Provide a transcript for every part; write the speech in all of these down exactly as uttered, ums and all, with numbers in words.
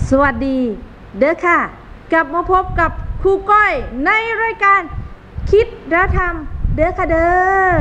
สวัสดีเด้อค่ะกลับมาพบกับครูก้อยในรายการคิดและทำเด้อค่ะเด้อ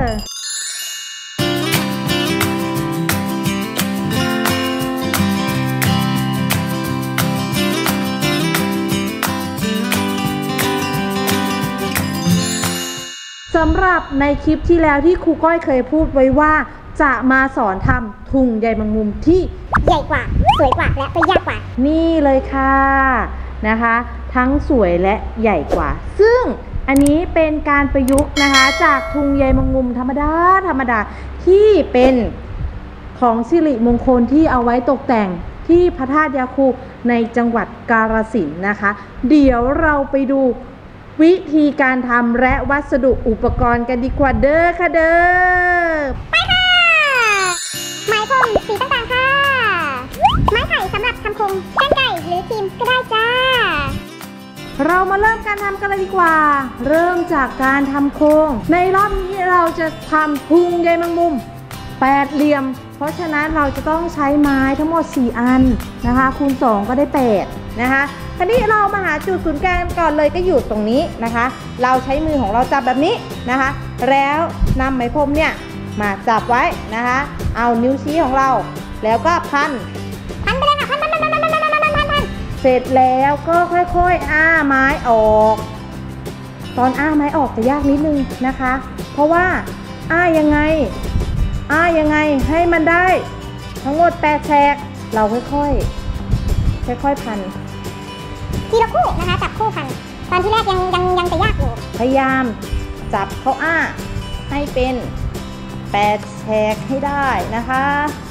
สำหรับในคลิปที่แล้วที่ครูก้อยเคยพูดไว้ว่าจะมาสอนทำถุงใยแมงมุมที่ใหญ่กว่าสวยกว่าและก็ยากกว่านี่เลยค่ะนะคะทั้งสวยและใหญ่กว่าซึ่งอันนี้เป็นการประยุกต์นะคะจากถุงใยแมงมุมธรรมดาธรรมดาที่เป็นของสิริมงคลที่เอาไว้ตกแต่งที่พระธาตุยาคูในจังหวัดกาฬสินธุ์นะคะเดี๋ยวเราไปดูวิธีการทำและวัสดุอุปกรณ์กันดีกว่าเด้อค่ะเด้อไปค่ะไม้พรมสีต่างๆค่ะไม้ไผ่สำหรับทำโครงกรรไกรหรือครีมก็ได้จ้าเรามาเริ่มการทำกันเลยดีกว่าเริ่มจากการทำโครงในรอบนี้เราจะทำถุงใยแมงมุมแปดเหลี่ยมเพราะฉะนั้นเราจะต้องใช้ไม้ทั้งหมดสี่อันนะคะคูณสองก็ได้แปดนะคะคราวนี้เรามาหาจุดศูนย์กลางก่อนเลยก็อยู่ตรงนี้นะคะเราใช้มือของเราจับแบบนี้นะคะแล้วนำไหมพรมเนี่ยมาจับไว้นะคะเอานิ้วชี้ของเราแล้วก็พันพันไปเลยค่ะพันพันพันพันพันพันพันพันเสร็จแล้วก็ค่อยๆอ้าไม้ออกตอนอ้าไม้ออกจะยากนิดนึงนะคะเพราะว่าอ้ายังไงอ้ายังไงให้มันได้ทั้งหมดแปดแฉกเราค่อยๆค่อยๆพันทีละคู่นะคะจับคู่พันตอนที่แรกยังยังยังจะยากอยู่พยายามจับเขาอ้าให้เป็นแปดแฉกให้ได้นะคะ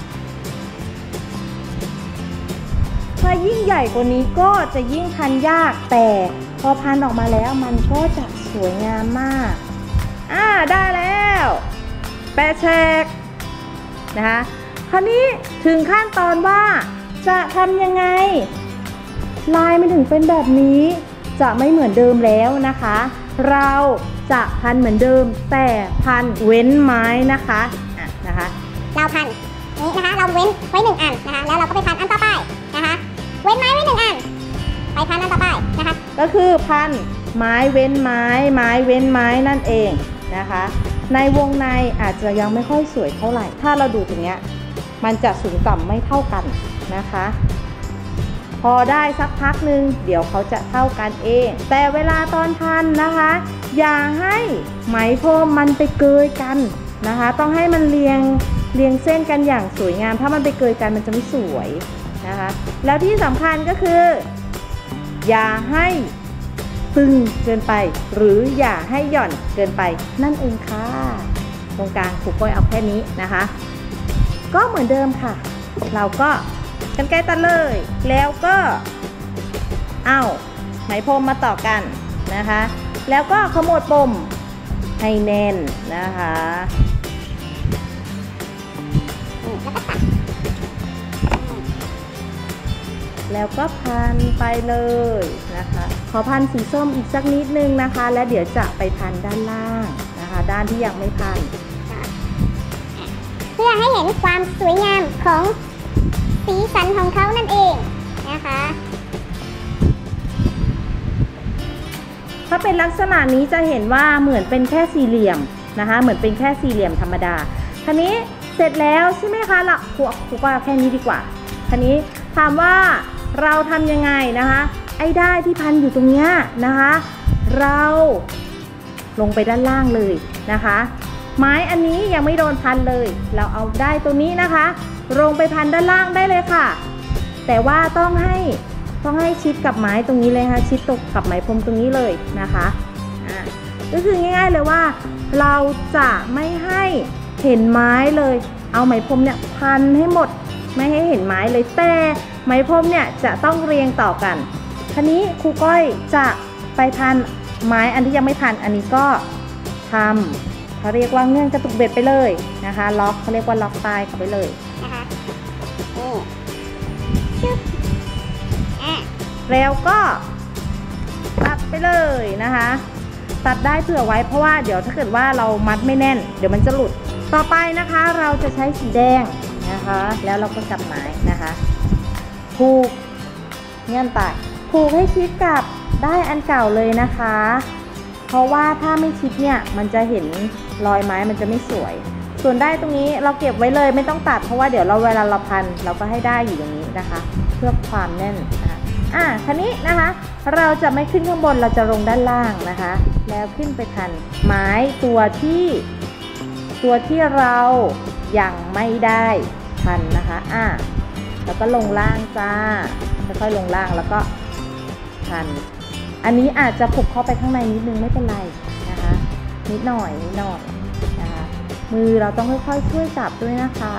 ถ้ายิ่งใหญ่กว่านี้ก็จะยิ่งพันยากแต่พอพันออกมาแล้วมันก็จะสวยงามมากอ่าได้แล้วแปดแฉกนะคะคราวนี้ถึงขั้นตอนว่าจะทำยังไงลายมันถึงเป็นแบบนี้จะไม่เหมือนเดิมแล้วนะคะเราจะพันเหมือนเดิมแต่พันเว้นไม้นะคะอ่ะนะคะเราพันนี้นะคะเราเว้นไว้หนึ่งอันนะคะแล้วเราก็ไปพันอันต่อไปนะคะเว้นไม้ไว้หนึ่งอันไปพันอันต่อไปนะคะก็คือพันไม้เว้นไม้ไม้เว้นไม้นั่นเองนะคะในวงในอาจจะยังไม่ค่อยสวยเท่าไหร่ถ้าเราดูตรงเนี้ยมันจะสูงต่ำไม่เท่ากันนะคะพอได้สักพักหนึ่งเดี๋ยวเขาจะเท่ากันเองแต่เวลาตอนพันนะคะอย่าให้ไหมพรมมันไปเกยกันนะคะต้องให้มันเรียงเรียงเส้นกันอย่างสวยงามถ้ามันไปเกยกันมันจะไม่สวยนะคะแล้วที่สำคัญก็คืออย่าให้ตึงเกินไปหรืออย่าให้หย่อนเกินไปนั่นเองค่ะตรงกลางครูก้อยเอาแค่นี้นะคะก็เหมือนเดิมค่ะเราก็กันไกรตัดเลยแล้วก็เอาไหมพรมมาต่อกันนะคะแล้วก็ขมวดปมให้แน่นนะคะแล้วก็พันไปเลยนะคะขอพันสีส้มอีกสักนิดนึงนะคะแล้วเดี๋ยวจะไปพันด้านล่างนะคะด้านที่ยังไม่พันเพื่อให้เห็นความสวยงามของสีสันของเขานั่นเองนะคะถ้าเป็นลักษณะนี้จะเห็นว่าเหมือนเป็นแค่สี่เหลี่ยมนะคะเหมือนเป็นแค่สี่เหลี่ยมธรรมดาทีนี้เสร็จแล้วใช่ไหมคะละครูครูว่าแค่นี้ดีกว่าทีนี้ถามว่าเราทำยังไงนะคะไอ้ได้ที่พันอยู่ตรงนี้นะคะเราลงไปด้านล่างเลยนะคะไม้อันนี้ยังไม่โดนพันเลยเราเอาได้ตัวนี้นะคะลงไปพันด้านล่างได้เลยค่ะแต่ว่าต้องให้ต้องให้ชิดกับไม้ตรงนี้เลยค่ะชิดตกกับไหมพรมตรงนี้เลยนะคะอ่าก็คือง่ายๆเลยว่าเราจะไม่ให้เห็นไม้เลยเอาไหมพรมเนี่ยพันให้หมดไม่ให้เห็นไม้เลยแต่ไหมพรมเนี่ยจะต้องเรียงต่อกันทีนี้ครูก้อยจะไปพันไม้อันที่ยังไม่พันอันนี้ก็ทำเขาเรียกว่าเงื่อนกระตุกเบ็ดไปเลยนะคะล็อกเขาเรียกว่าล็อกปลายเข้าไปเลยนะคะนี่ชึบอ่ะแล้วก็ตัดไปเลยนะคะตัดได้เผื่อไว้เพราะว่าเดี๋ยวถ้าเกิดว่าเรามัดไม่แน่นเดี๋ยวมันจะหลุดต่อไปนะคะเราจะใช้สีแดงนะคะแล้วเราก็จับไม้นะคะผูกเงื่อนไปผูกให้ชิดกับได้อันเก่าเลยนะคะเพราะว่าถ้าไม่ชิดเนี่ยมันจะเห็นรอยไม้มันจะไม่สวยส่วนได้ตรงนี้เราเก็บไว้เลยไม่ต้องตัดเพราะว่าเดี๋ยวเราเวลาเราพันเราก็ให้ได้อยู่อย่างนี้นะคะเพื่อความแน่นนะคะอ่ะคันนี้นะคะเราจะไม่ขึ้นข้างบนเราจะลงด้านล่างนะคะแล้วขึ้นไปพันไม้ตัวที่ตัวที่เรายังไม่ได้พันนะคะอ่ะแล้วก็ลงล่างจ้าค่อยๆลงล่างแล้วก็พันอันนี้อาจจะผูกเข้าไปข้างในนิดนึงไม่เป็นไรนะคะนิดหน่อยนิดหน่อยนะคะมือเราต้องค่อยๆช่วยจับด้วยนะคะ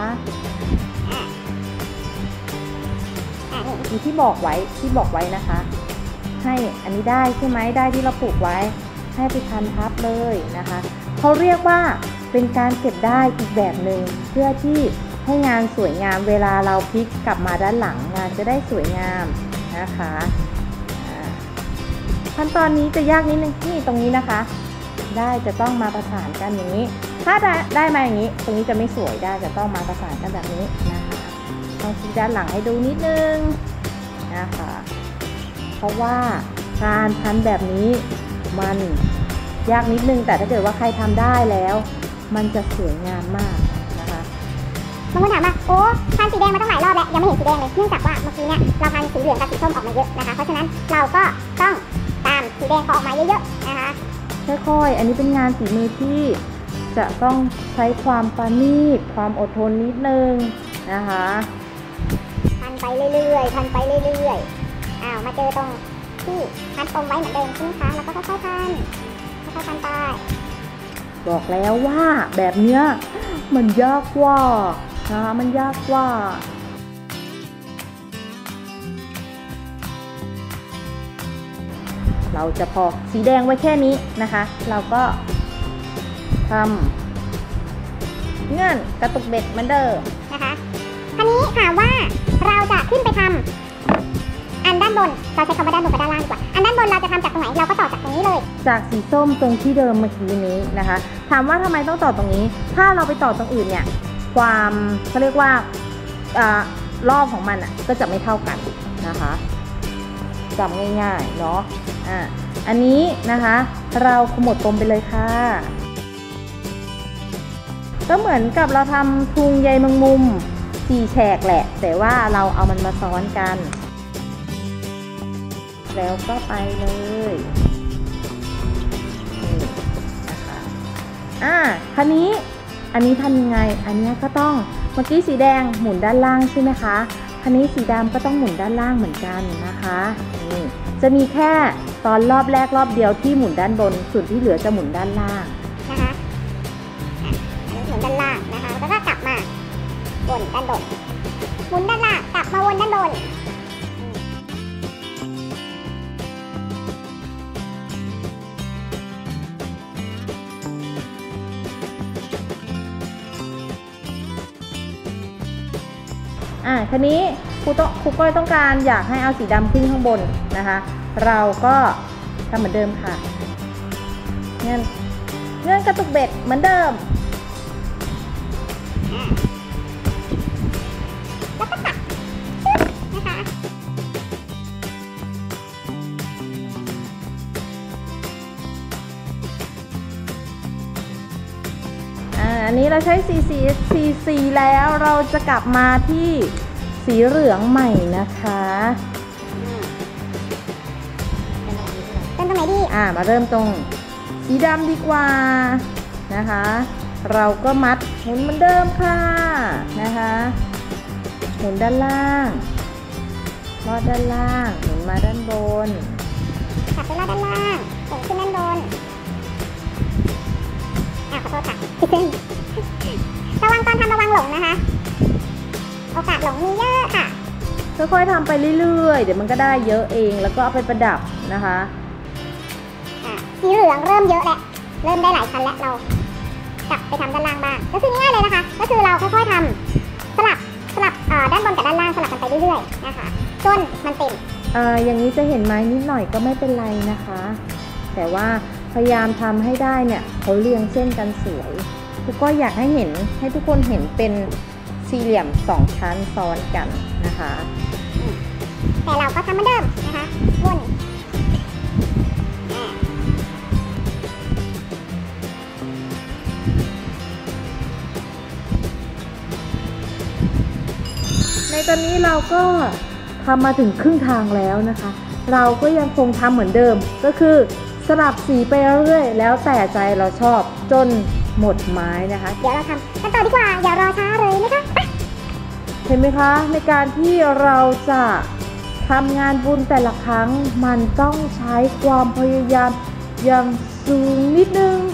มีที่บอกไว้ที่บอกไว้นะคะให้อันนี้ได้ใช่ไหมได้ที่เราผูกไว้ให้ไปพันทับเลยนะคะเขาเรียกว่าเป็นการเก็บได้อีกแบบหนึ่งเพื่อที่ให้งานสวยงามเวลาเราพลิกกลับมาด้านหลังงานจะได้สวยงามนะคะขั้นตอนนี้จะยากนิดนึงนี่ตรงนี้นะคะได้จะต้องมาประสานกันอย่างนี้ถ้าได้ได้มาอย่างนี้ตรงนี้จะไม่สวยได้จะต้องมาประสานกันแบบนี้นะคะต้องชี้ด้านหลังให้ดูนิดนึงนะคะเพราะว่าการพันแบบนี้มันยากนิดนึงแต่ถ้าเกิดว่าใครทำได้แล้วมันจะสวยงามมากนะคะบางคนถามว่าโอ้พันสีแดงมาตั้งหลายรอบแล้วยังไม่เห็นสีแดงเลยเนื่องจากว่าเมื่อกี้เนี่ยเราพันสีเหลืองกับสีส้มออกมาเยอะนะคะเพราะฉะนั้นเราก็ต้องตามสีแดงออกมาเยอะๆนะคะค่อยๆอันนี้เป็นงานฝีมือที่จะต้องใช้ความประณีตความอดทนนิดนึงนะคะพันไปเรื่อยๆพันไปเรื่อยๆอ้าวมาเจอตรงที่พันปมไว้เหมือนเดิมใช่ไหมคะแล้วก็ค่อยๆพันค่อยๆพันไปบอกแล้วว่าแบบเนี้ยมันยากกว่านะคะมันยากกว่าเราจะพอสีแดงไว้แค่นี้นะคะเราก็ทำเงื่อนกระตุกเบ็ดเหมือนเดิมนะคะคราวนี้ถามว่าเราจะขึ้นไปทำอันด้านบนเราใช้คำว่าด้านบนกับด้านล่างดีกว่าอันด้านบนเราจะทำจากตรงไหนเราก็ต่อจากตรงนี้เลยจากสีส้มตรงที่เดิมเมื่อกี้นี้นะคะถามว่าทำไมต้องต่อตรงนี้ถ้าเราไปต่อตรงอื่นเนี่ยความเขาเรียกว่ารอบของมันอ่ะก็จะไม่เท่ากันนะคะจำง่ายๆเนาะอ่ะอันนี้นะคะเราขมวดปมไปเลยค่ะก็เหมือนกับเราทำทุงใยแมงมุมสี่แฉกแหละแต่ว่าเราเอามันมาซ้อนกันแล้วก็ไปเลยนี่นะคะอ่ะคันนี้อันนี้ทำยังไงอันนี้ก็ต้องเมื่อกี้สีแดงหมุนด้านล่างใช่ไหมคะคันนี้สีดำก็ต้องหมุนด้านล่างเหมือนกันนะคะนี่จะมีแค่ตอนรอบแรกรอบเดียวที่หมุนด้านบนส่วนที่เหลือจะหมุนด้านล่างนะคะอันนี้หมุนด้านล่างนะคะแล้วก็กลับมาวนด้านบนหมุนด้านล่างกลับมาวนด้านบนอ่าคันนี้ครูต้องครูก้อยต้องการอยากให้เอาสีดำขึ้นข้างบนนะคะเราก็ทำเหมือนเดิมค่ะเงื่อนเงื่อนกระตุกเบ็ดเหมือนเดิมแล้วก็ตัดนะคะอ่าอันนี้เราใช้สีสีสีสีแล้วเราจะกลับมาที่สีเหลืองใหม่นะคะเป็นตรงไหนดีอ่ามาเริ่มตรงสีดำดีกว่านะคะเราก็มัดหมุนเหมือนเดิมค่ะนะคะหมุนด้านล่างลอดด้านล่างหมุนมาด้านบนขับไปลอดด้านล่างหมุนขึ้นด้านบนอ่ะขอโทษค่ะระวังตอนทำระวังหลงนะคะโอกาสหลงมีเยอะค่ะค่อยๆทำไปเรื่อยๆเดี๋ยวมันก็ได้เยอะเองแล้วก็เอาไปประดับนะคะสีเหลืองเริ่มเยอะแล้วเริ่มได้หลายชั้นแล้วเรากลับไปทำด้านล่างบ้างก็คือง่ายเลยนะคะก็คือเราค่อยๆทำสลับสลับด้านบนกับด้านล่างสลับกันไปเรื่อยๆนะคะจนมันเต็มอ่าอย่างนี้จะเห็นไม้นิดหน่อยก็ไม่เป็นไรนะคะแต่ว่าพยายามทำให้ได้เนี่ยเขาเรียงเส้นกันสวยทุกก็อยากให้เห็นให้ทุกคนเห็นเป็นสี่เหลี่ยมสองชั้นซ้อนกันนะคะแต่เราก็ทำเหมือนเดิมนะคะวนอ่าในตอนนี้เราก็ทำมาถึงครึ่งทางแล้วนะคะเราก็ยังคงทำเหมือนเดิมก็คือสลับสีไปเรื่อยๆแล้วแต่ใจเราชอบจนหมดไม้นะคะเดี๋ยวเราทำกันต่อดีกว่าอย่ารอช้าเลยนะคะไปเห็นไหมคะในการที่เราจะทำงานบุญแต่ละครั้งมันต้องใช้ความพยายามอย่างสูงนิดนึง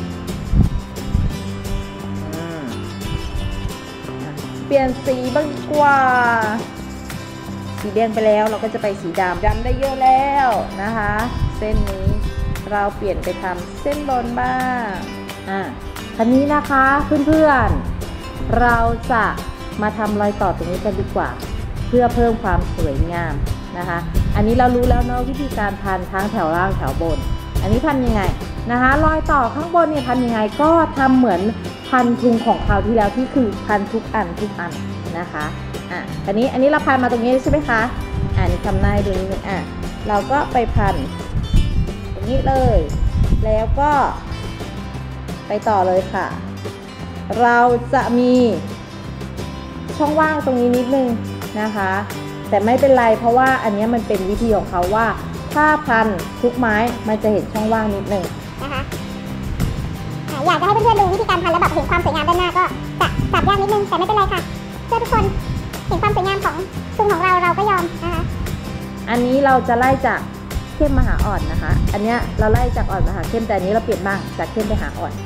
เปลี่ยนสีบ้างดีกว่าสีแดงไปแล้วเราก็จะไปสีดำดำได้เยอะแล้วนะคะเส้นนี้เราเปลี่ยนไปทำเส้นบนบ้างอ่ะทีนี้นะคะเพื่อนๆเราจะมาทำรอยต่อตรงนี้กันดีกว่าเพื่อเพิ่มความสวยงามนะคะอันนี้เรารู้แล้วเนาะวิธีการพันทั้งแถวล่างแถวบนอันนี้พันยังไงนะคะรอยต่อข้างบนเนี่ยพันยังไงก็ทำเหมือนพันทุงของคราวที่แล้วที่คือพันทุกอันทุกอันนะคะอ่ะอันนี้อันนี้เราพันมาตรงนี้ใช่ไหมคะอ่านี่ทำหน้าดูนิดนึงอ่ะเราก็ไปพันตรงนี้เลยแล้วก็ไปต่อเลยค่ะเราจะมีช่องว่างตรงนี้นิดนึงนะคะแต่ไม่เป็นไรเพราะว่าอันนี้มันเป็นวิธีของเขาว่าถ้าพันทุกไม้มันจะเห็นช่องว่างนิดนึงนะคะอยากจะให้เพื่อนๆดูวิธีการพันแล้วแบบเห็นความสวยงามด้านหน้าก็จะจับยากนิดนึงแต่ไม่เป็นไรค่ะเพื่อทุกคนเห็นความสวยงามของซุ้มของเราเราก็ยอมนะคะอันนี้เราจะไล่จากเข้มมาหาอ่อนนะคะอันนี้เราไล่จากอ่อนมาหาเข้มแต่อันนี้เราเปลี่ยนบ้างจากเข้มไปหาอ่อน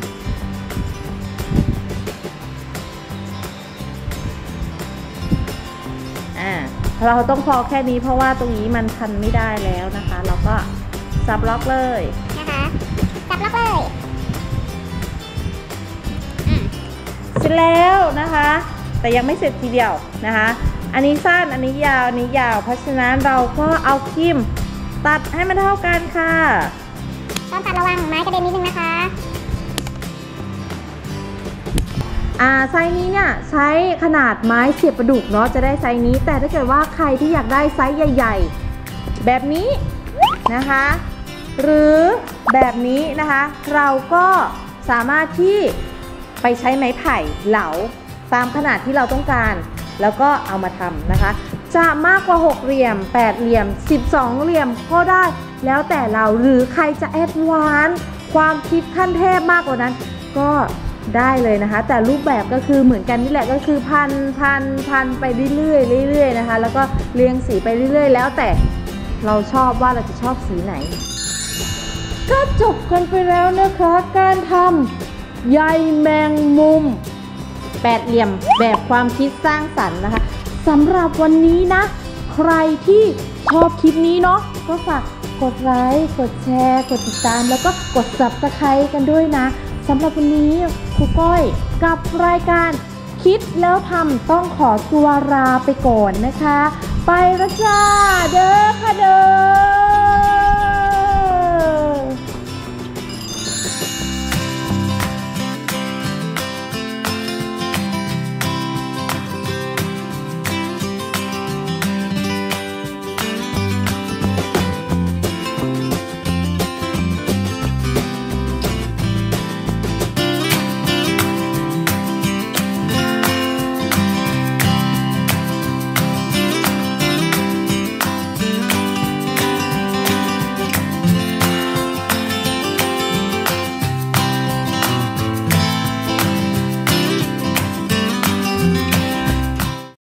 อ่าเราต้องพอแค่นี้เพราะว่าตรงนี้มันพันไม่ได้แล้วนะคะเราก็ซับล็อกเลยนะคะซับล็อกเลยเสร็จแล้วนะคะแต่ยังไม่เสร็จทีเดียวนะคะอันนี้สั้นอันนี้ยาวอันนี้ยาวเพราะฉะนั้นเราก็เอาครีมตัดให้มันเท่ากันค่ะต้องตัดระวังไม้กระเด็นนิดนึงนะคะอ่าไซส์นี้เนี่ยใช้ขนาดไม้เสียบประดุกเนาะจะได้ไซส์นี้แต่ถ้าเกิดว่าใครที่อยากได้ไซส์ใหญ่ๆแบบนี้นะคะหรือแบบนี้นะคะเราก็สามารถที่ไปใช้ไม้ไผ่เหลาตามขนาดที่เราต้องการแล้วก็เอามาทำนะคะจะมากกว่าหกเหลี่ยมแปดเหลี่ยมสิบสองเหลี่ยมก็ได้แล้วแต่เราหรือใครจะแอดวานซ์ความคิดขั้นเทพมากกว่านั้นก็ได้เลยนะคะแต่รูปแบบก็คือเหมือนกันนี่แหละก็คือพันพันพันไปเรื่อยๆเรื่อยๆนะคะแล้วก็เรียงสีไปเรื่อยๆแล้วแต่เราชอบว่าเราจะชอบสีไหนก็จบกันไปแล้วนะคะการทำใยแมงมุมแปดเหลี่ยมแบบความคิดสร้างสรรค์นะคะสำหรับวันนี้นะใครที่ชอบคลิปนี้เนาะก็ฝากกดไลค์กดแชร์กดติดตามแล้วก็กด ซับสไครบ์ กันด้วยนะสำหรับวันนี้ครูก้อยกับรายการคิดแล้วทำต้องขอตัวลาไปก่อนนะคะไปแล้วจ้าเด้อค่ะเด้อ